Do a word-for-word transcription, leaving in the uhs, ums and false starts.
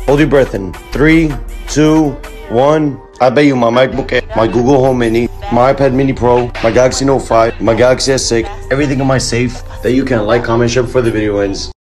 Hold your breath in. Three, two, one. I bet you my MacBook Air, my Google Home Mini, my iPad Mini Pro, my Galaxy Note five, my Galaxy S six, everything in my safe that you can like, comment, share before the video ends.